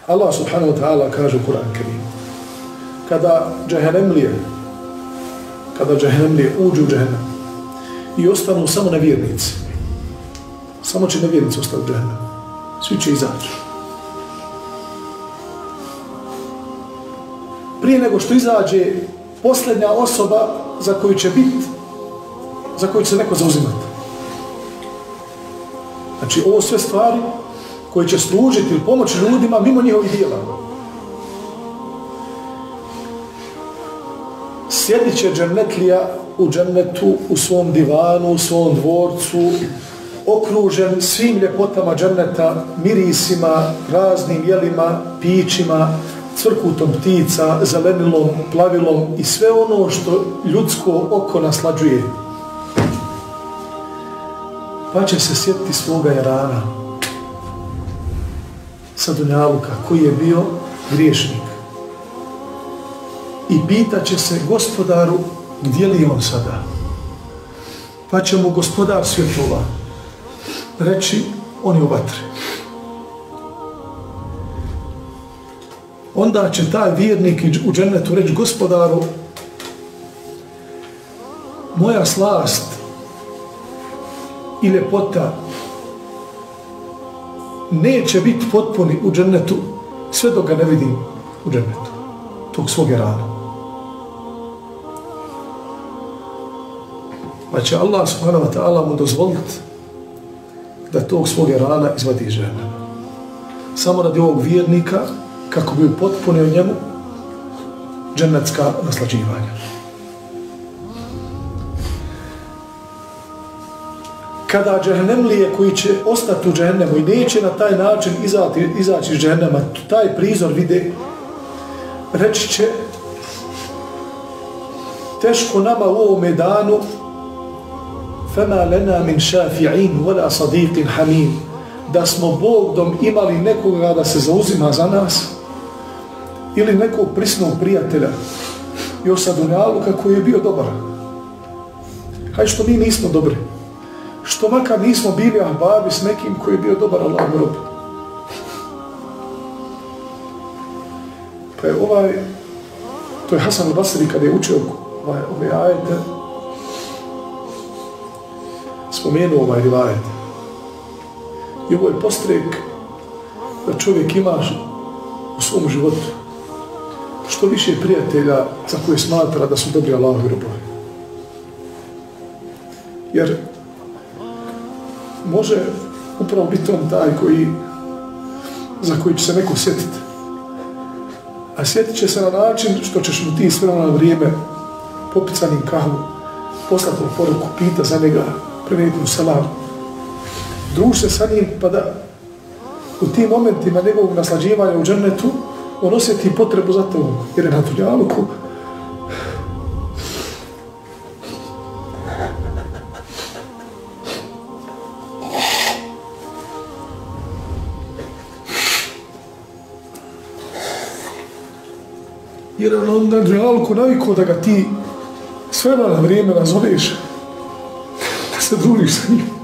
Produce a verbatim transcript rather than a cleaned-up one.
Allah subhanahu wa ta'ala kaže u Kur'an Kerim, kada džehennemlije, kada džehennemlije uđu u džehennem i ostanu samo nevjernici, samo će nevjernici ostati u džehennemu, svi će izaći. Prije nego što izađe posljednja osoba za koju će biti, za koju će se neko zauzimati. Znači, ovo sve stvari koje će služiti ili pomoći ljudima mimo njihovih dijela. Sjedit će džennetlija u džennetu, u svom divanu, u svom dvorcu, okružen svim ljepotama dženneta, mirisima, raznim jelima, pićima, cvrkutom ptica, zelenilom, plavilom i sve ono što ljudsko oko naslađuje. Pa će se sjetiti svoga jarana sa dunjaluka koji je bio griješnik. I pitaće se gospodaru gdje li je on sada. Pa će mu gospodar svjetlova reći on je u vatri. Onda će taj vjernik u džennetu reći gospodaru moja slast i ljepota neće biti potpuni u džennetu sve dok ga ne vidim u džennetu, tog svog rana. Pa će Allah subhanahu wa ta'ala mu dozvoliti da tog svog rana izvadi iz džehennema. Samo radi ovog vjernika kako bi upotpunio njemu džennetska naslađivanja. Kada džehennemlije koji će ostati u džehennemu i neće na taj način izaći, izaći iz džehennema, taj prizor vide, reći će teško nama u ovome danu fema lena min šafi'in wala sadiqin hamim, da smo Bogdom imali nekoga da se zauzima za nas ili nekog prisnog prijatelja još sa dunjaluka koji je bio dobar. Hajde što mi nismo dobri, što makar nismo bili ahbabi s nekim koji je bio dobar Allahov rob. Pa je ovaj, to je Hasan al-Basri kada je učio ovaj, ove ajete, spomenuo ovaj rivajet. I ovo je postrek da čovjek ima u svom životu što više prijatelja za koje smatra da su dobri Allahovi robovi. Jer može upravo biti on taj koji, za koji će se neko sjetiti. A sjetit će se na način što ćeš mu ti s vremena na vrijeme popicanim kahvu, poslati mu poruku, pita za njega, prenijeti mu salam, druži se sa njim, pa da u tim momentima njegovog naslađivanja u džennetu on osjeti potrebu za to, jer je na dunjaluku jer on na dunjaluku navikao da ga ti sve na vrijeme nazoveš, da se družiš sa njim.